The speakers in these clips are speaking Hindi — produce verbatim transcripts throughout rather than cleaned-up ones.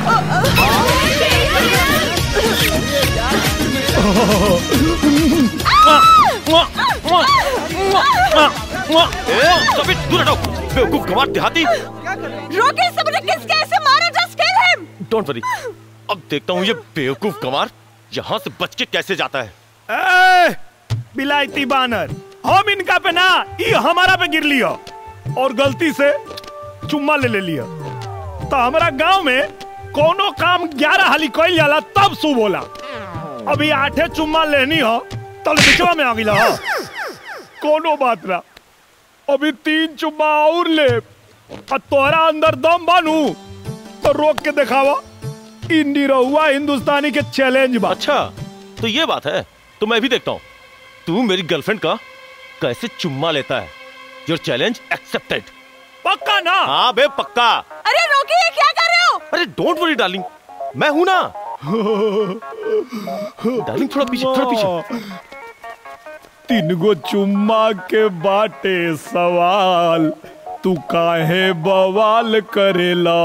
दूर हटो, बेवकूफ गंवार देहाती। रोके सबने किसके ऐसे मारा? Just kill him. Don't worry, अब देखता हूँ ये बेवकूफ गंवार यहाँ से बच के कैसे जाता है। ए, बिलायती बानर, हम इनका पे ना, ये हमारा पे गिर लिया और गलती से चुम्मा ले ले लिया। तो हमारा गांव में कोनो काम ग्यारह हाली कोई जाला तब शुभ होला। अभी आठे चुम्मा लेनी हो तो बिचवा में आ गिला हो। कोनो बात ना, अभी तीन चुम्मा और ले और तोहरा अंदर दम बानू तो रोक के दिखावा। इंडी रहुआ हिंदुस्तानी के चैलेंज बात। अच्छा तो ये बात है, तो मैं भी देखता हूँ तू मेरी गर्लफ्रेंड का कैसे चुम्मा लेता है। Your challenge accepted. पक्का ना? हाँ बे पक्का। अरे रोकिए, क्या कर रहे हो? अरे डोंट वरी डार्लिंग, मैं हूं ना। डार्लिंग थोड़ा पीछे, थोड़ा पीछे। तीन गो चुम्मा के बाटे सवाल, तू काहे बवाल करेला?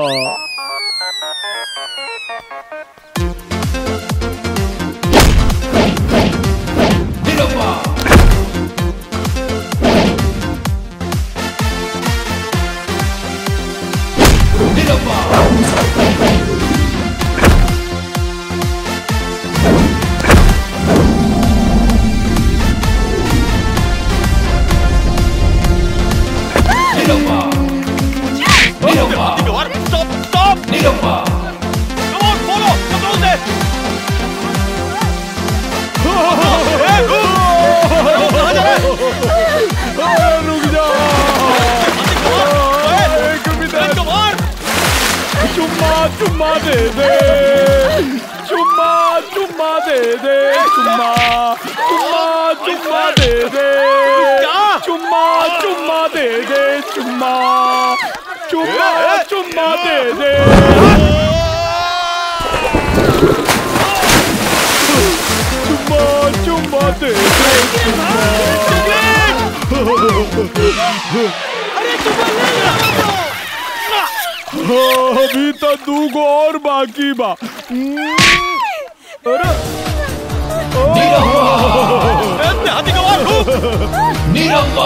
चुम्मा दे दे, चुम्मा चुम्मा दे दे, चुम्मा चुम्मा चुम्मा दे दे, चुम्मा चुम्मा दे दे, चुम्मा चुम्मा चुम्मा दे दे, चुम्मा चुम्मा दे दे, अभी तो दू गो और बाकी बा। अरे नीरम्मा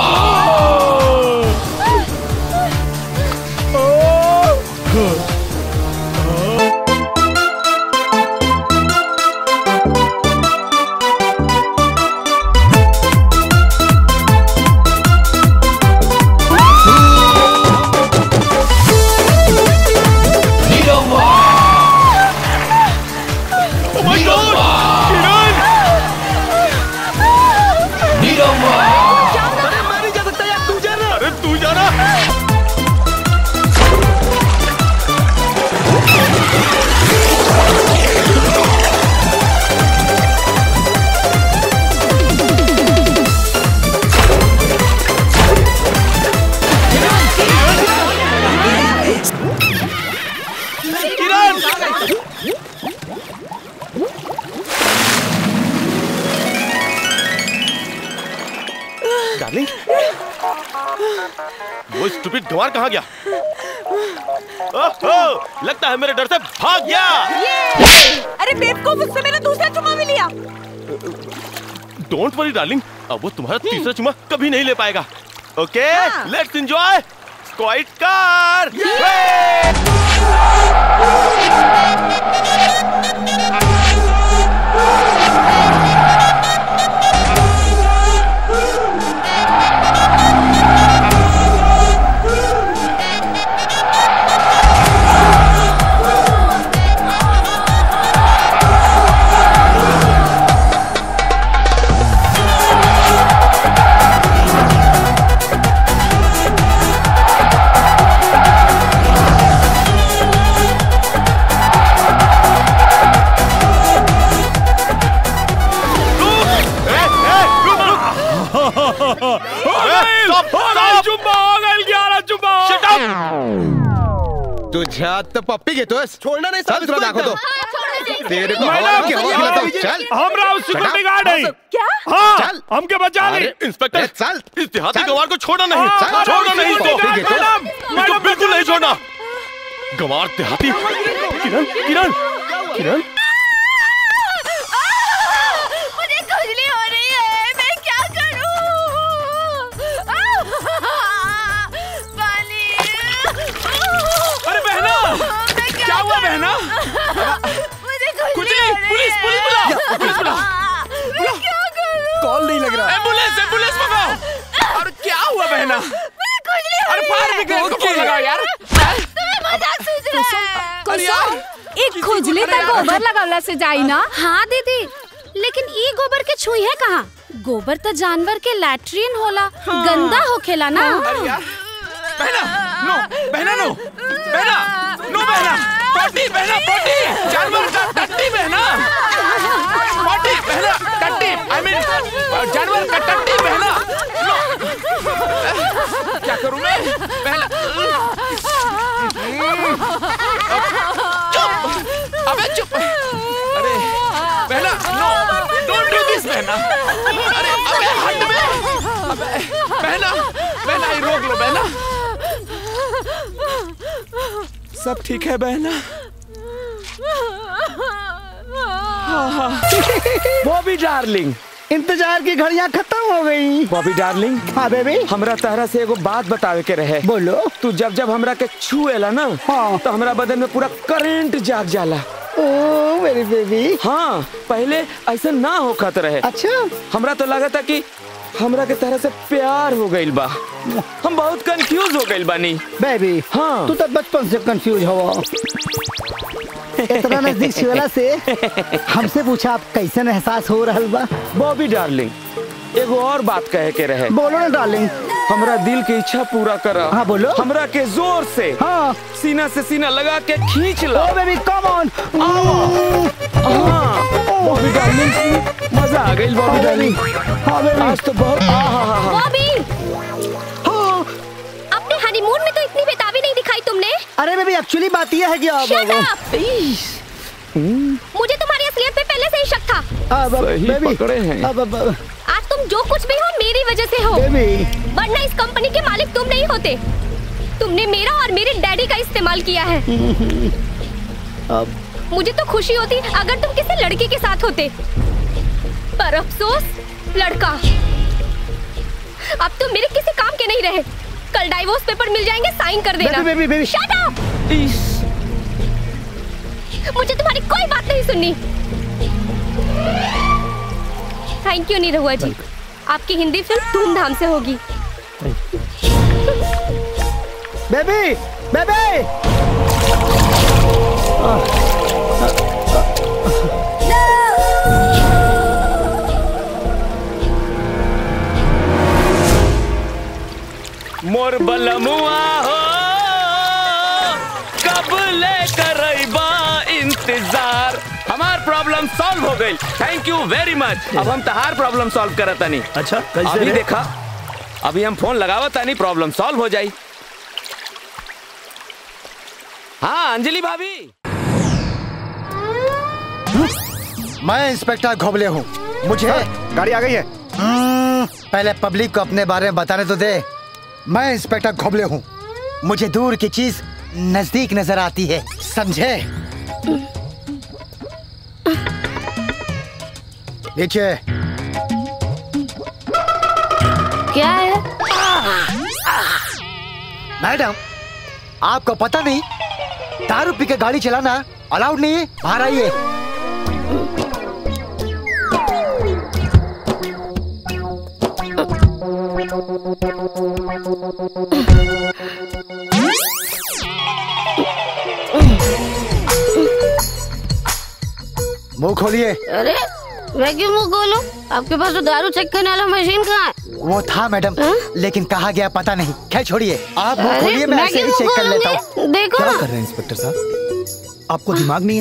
वो स्टूपिड गंवार कहाँ गया? ओहो, लगता है मेरे डर से भाग गया। अरे बेवकूफ, उससे मैंने दूसरा चुम्मा भी लिया। डोंट वरी डार्लिंग, अब वो तुम्हारा तीसरा चुम्मा कभी नहीं ले पाएगा। Okay, let's enjoy squad car. तुझे तो पप्पी के तो छोड़ना नहीं, सब इसको देखो तो तेरे को हवा की हवा खिलाता हूँ। चल, हम राव सिक्योरिटी गार्ड है। क्या? हाँ, चल, हमके बचा ले। इंस्पेक्टर, चल, इस देहाती गंवार को छोड़ना नहीं, छोड़ना नहीं इसको, इसको बिल्कुल नहीं छोड़ना। गंवार देहाती। किरण किरण किरण मुझे खुजली हो रही है, मैं क्या करूं? पानी। अरे बहना, क्या हुआ बहना? मुझे खुजली खुजली, हो रही पुलिस है। पुलिस बुलाओ, पुलिस बुलाओ। मैं क्या करूं? कॉल नहीं लग रहा। एम्बुलेंस एम्बुलेंस मंगाओ। और क्या हुआ बहना? मुझे खुजली हो अरे रही फायर है। ब्रिगेड को फोन लगाओ यार। तुम्हें मजाक सूझ रहा है। अरे यार, एक खुजली तक गोबर लगावला से जाई ना। हाँ दीदी, लेकिन ई गोबर के छुई है कहाँ? गोबर तो जानवर के लैट्रिन होला, गंदा होखेला ना। अरे यार, बहना नो, बहना नो, बहना नो, बहना पोटी, बहना पोटी, जानवर का टट्टी बहना, पोटी बहना, टट्टी, आई मीन जानवर का टट्टी बहना। नो, क्या करूं मैं बहना? चुप, अबे चुप। अरे बहना नो, डोंट डू दिस बहना। अरे अबे हट में, अबे बहना, बहना ये रोक लो बहना। सब ठीक है बहना? बॉबी डार्लिंग, इंतजार की घड़ियां खत्म हो गई। बॉबी डार्लिंग, हाँ बेबी, हमरा तहरा से एगो बात बतावे के रहे। बोलो। तू जब जब हमरा के छुएला ना, हाँ। तो हमरा बदन में पूरा करंट जाग जाला। ओ मेरी बेबी। हाँ, पहले ऐसा ना होखत रहे। अच्छा, हमरा तो लगा था कि हमरा के तरह से प्यार हो गइल बा। हम बहुत कंफ्यूज हो गइल बानी। बेबी, हाँ। तू तो बचपन से कंफ्यूज हो। इतना नजदीक छुएला से हमसे पूछा आप कैसन एहसास हो रहा बा? बॉबी डार्लिंग, एगो और बात कहे के रहे। बोलो ना डार्लिंग। हमरा दिल की इच्छा पूरा करा। हाँ बोलो। हमरा के जोर से, हाँ, सीना से सीना लगा के खींच लो। ओ बेबी कम ऑन। हाँ, बॉबी डार्लिंग, मजा आ गई बॉबी डार्लिंग। हाँ बेबी। आज तो बहुत आहा। बॉबी, अपने हनीमून में तो इतनी बेताबी नहीं दिखाई तुमने। अरे बेबी, एक्चुअली बात यह है कि अब Shut up! मुझे तुम्हारी असलियत पे पहले से ही शक था। अब सही बेबी पकड़े हैं। अब अब आज तुम जो कुछ भी हो मेरी वजह से हो, बेबी। वरना इस कंपनी के मालिक तुम नहीं होते। तुमने मेरा और मेरे डैडी का इस्तेमाल किया है। अब मुझे तो खुशी होती अगर तुम किसी लड़के के साथ होते, पर अफसोस लड़का। अब तुम मेरे किसी काम के नहीं रहे। कल डाइवोर्स पेपर मिल जाएंगे, साइन कर देना। Baby baby baby. Shut up! मुझे तुम्हारी कोई बात नहीं सुननी। थैंक यू निरहुआ जी, आपकी हिंदी फिल्म धूमधाम से होगी। Baby baby. मोर बलमुआ हो, कब ले करैबा इंतजार। हमार प्रॉब्लम सॉल्व हो गई। Thank you very much. अब हम तहार प्रॉब्लम सॉल्व करत तानी। अच्छा, कैसे अभी रे? देखा, अभी हम फोन लगावत तानी, प्रॉब्लम सॉल्व हो जाई। हाँ अंजलि भाभी। मैं इंस्पेक्टर घोबले हूँ। मुझे गाड़ी आ गई है। पहले पब्लिक को अपने बारे में बताने तो दे। मैं इंस्पेक्टर घोबले हूँ। मुझे दूर की चीज नजदीक नजर आती है, समझे? नीचे। क्या है? मैडम, आपको पता नहीं दारू पी के गाड़ी चलाना अलाउड नहीं है। बाहर आइए। मुंह खोलिए। अरे मैं क्यों मुंह खोलूं? आपके पास तो दारू चेक करने वाला मशीन कहाँ है? वो था मैडम, लेकिन कहाँ गया पता नहीं। खैर छोड़िए, आप मुंह अरे, खोलिए, मैं मैं ऐसे ही क्यों चेक कर मुंह लेता खोलूंगी? हूँ। देखो क्या ना। कर रहे हैं इंस्पेक्टर साहब? आपको दिमाग नहीं है?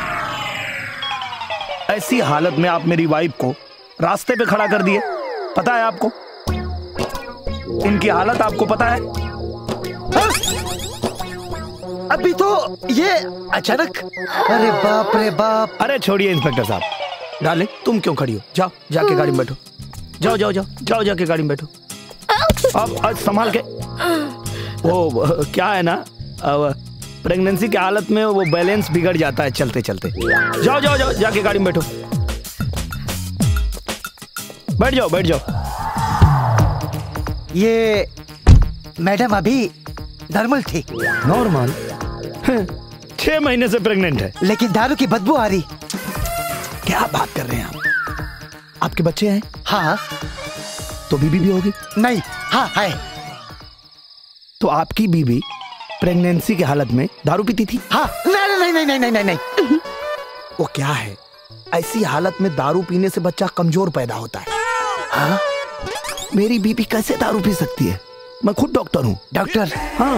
ऐसी हालत में आप मेरी वाइफ को रास्ते पे खड़ा कर दिए। पता है आपको उनकी हालत? आपको पता है? हाँ? अभी तो ये अचानक। अरे बाप रे बाप। अरे छोड़िए इंस्पेक्टर साहब, डाले तुम क्यों खड़ी हो? जाओ जाके गाड़ी में बैठो। जाओ जाओ जाओ जाओ जाके गाड़ी में बैठो। अब आज संभाल के। वो क्या है ना, अब प्रेगनेंसी की हालत में वो बैलेंस बिगड़ जाता है चलते चलते। जाओ जाओ जाओ, जाके गाड़ी में बैठो, बैठ जाओ बैठ जाओ। ये मैडम अभी नॉर्मल थी। नॉर्मल? छह महीने से प्रेग्नेंट है, लेकिन दारू की बदबू आ रही। क्या बात कर रहे हैं आप? आपके बच्चे हैं? हाँ। तो बीबी भी होगी? नहीं, हाँ है। तो आपकी बीबी प्रेगनेंसी की हालत में दारू पीती थी? हाँ। नहीं नहीं नहीं नहीं नहीं नहीं। वो क्या है, ऐसी हालत में दारू पीने से बच्चा कमजोर पैदा होता है। हाँ? मेरी बीबी कैसे दारू पी सकती है? मैं खुद डॉक्टर हूँ। डॉक्टर? हाँ।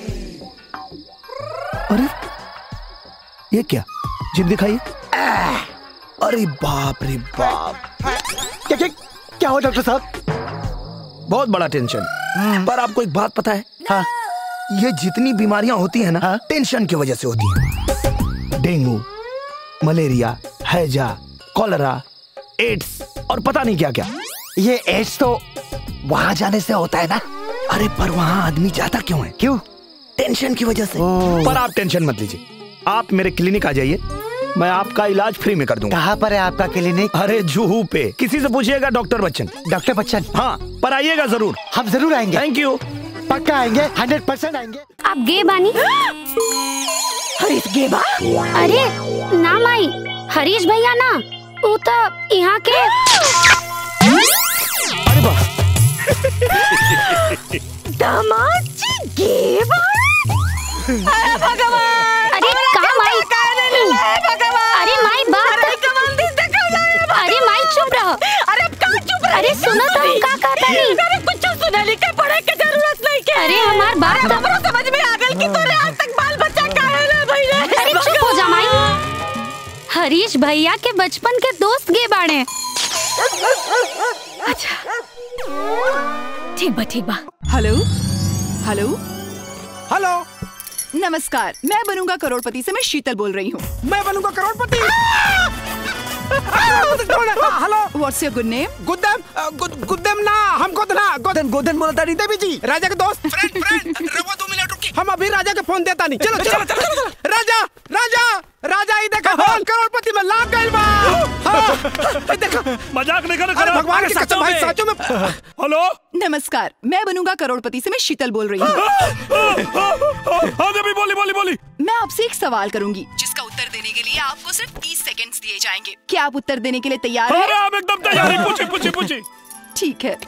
अरे ये क्या, जिप दिखाइए। अरे बाप रे बाप। क्या क्या क्या हो डॉक्टर साहब? बहुत बड़ा टेंशन। पर आपको एक बात पता है? हाँ। ये जितनी बीमारियां होती हैं ना, हाँ? टेंशन की वजह से होती हैं। डेंगू, मलेरिया, हैजा, कॉलरा, एड्स और पता नहीं क्या क्या। ये एड्स तो वहां जाने से होता है ना? अरे पर वहां आदमी जाता क्यों है? क्यों? टेंशन की वजह से। पर आप टेंशन मत लीजिए, आप मेरे क्लिनिक आ जाइए, मैं आपका इलाज फ्री में कर दूंगा। कहाँ पर है आपका क्लिनिक? अरे जुहू पे, किसी से पूछिएगा डॉक्टर बच्चन। डॉक्टर बच्चन? हाँ, पर आइएगा जरूर। हम जरूर आएंगे। Thank you. पक्का आएंगे, हंड्रेड परसेंट आएंगे। आप गे बानी? हरीश गेबा? अरे ना माई, हरीश भैया ना, वो तो यहाँ के। अरे वाह। दामाद जी गेबा? अरे भगवान! अरे कहाँ माई? भगवान! अरे माई बात। अरे माई चुप रहो। अरे अब कहाँ चुप रहे? अरे सुनो तो हम का कहता नहीं। अरे कुछ सुना लिखे पढ़े के जरूरत नहीं के। अरे हमार बात तो हमरो समझ में आ गई कि तोरे आज तक बाल बच्चा काहे ना भइले। अरे चुप हो जा माई। हरीश भैया के बचपन के दोस्त गे बाड़े। अच्छा ठीक बा ठीक बा। हेलो हेलो हेलो, नमस्कार, मैं बनूंगा करोड़पति से मैं शीतल बोल रही हूँ। मैं बनूंगा करोड़पति। Hello, what's your good name? गुद्दम गुद्दम ना, हम गोदना गोदन गोदन बोलता नहीं देवी जी, राजा के दोस्त। फ्रेंड फ्रेंड रवो दो मिनट रुकी, हम अभी राजा के फोन देता नहीं। चलो चलो चलो। राजा राजा राजा ही देखा फोन करोड़पति में लाग गइल बा। हां देखो, मजाक नहीं कर। अरे भगवान के कसम भाई, सचो में। हेलो नमस्कार, मैं बनूंगा करोड़पति से मैं शीतल बोल रही हूँ। हाँ देवी, बोली बोली बोली। मैं आपसे एक सवाल करूंगी जिसका उत्तर देने के लिए आपको सिर्फ तीस सेकंड्स दिए जाएंगे। क्या आप उत्तर देने के लिए तैयार हैं? अरे आप एकदम तैयार हैं। पूछिए पूछिए पूछिए। ठीक है।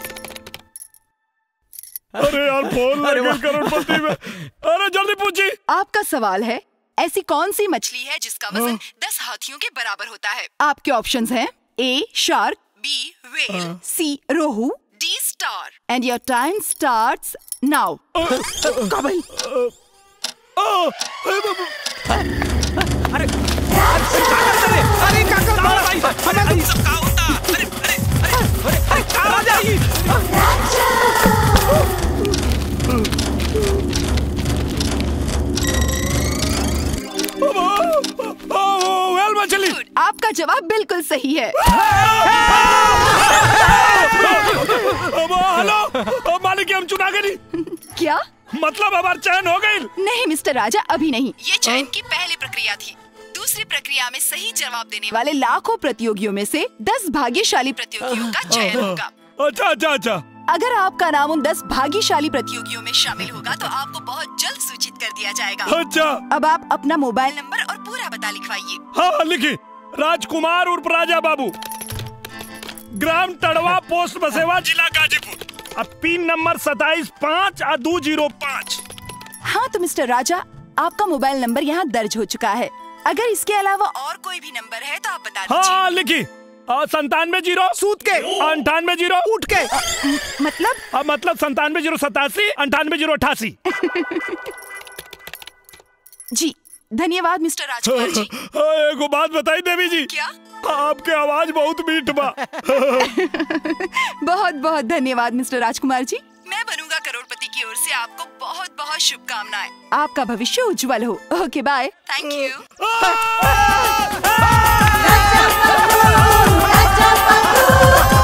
अरे यार फोन लगा करोड़पति में। अरे जल्दी पूछिए। आपका सवाल है, ऐसी कौन सी मछली है जिसका वजन दस हाथियों के बराबर होता है? आपके ऑप्शंस हैं A shark, B whale, C rohu, D star. And your time starts now. काबिल। अरे अरे काका भाई, हमें सब का होता। अरे अरे अरे अरे राजा ही। वेल मछली। आपका जवाब बिल्कुल सही है। हेलो मालिक, हम चुना गए नहीं। क्या मतलब हमार चयन हो गई? नहीं मिस्टर राजा, अभी नहीं। ये चयन की पहली प्रक्रिया थी। दूसरी प्रक्रिया में सही जवाब देने वाले लाखों प्रतियोगियों में से दस भाग्यशाली प्रतियोगियों का चयन होगा। अच्छा अच्छा अच्छा। अगर आपका नाम उन दस भाग्यशाली प्रतियोगियों में शामिल होगा तो आपको बहुत जल्द सूचित कर दिया जाएगा। अच्छा। अब आप अपना मोबाइल नंबर और पूरा पता लिखवाइए। हाँ लिखी। राजकुमार उर्फ राजा बाबू, ग्राम टड़वा, पोस्ट बसेवा, जिला गाजीपुर। अब पिन नंबर सताइस पाँच आ दो जीरो पाँच। हाँ तो मिस्टर राजा, आपका मोबाइल नंबर यहाँ दर्ज हो चुका है। अगर इसके अलावा और कोई भी नंबर है तो आप बता दीजिए। हाँ लिखी। संतानवे जीरो सूत के, अंठानवे जीरो उठ के। मतलब आ, मतलब संतानवे जीरो सतासी, अंठानवे जीरो अठासी। जी धन्यवाद मिस्टर राजकुमार जी। एगो बात बताई देवी जी। क्या? आपके आवाज बहुत मीठ बा। बहुत बहुत धन्यवाद मिस्टर राजकुमार जी। मैं बनूंगा करोड़पति की ओर से आपको बहुत बहुत शुभकामनाएं। आपका भविष्य उज्जवल हो। Okay bye. Thank you.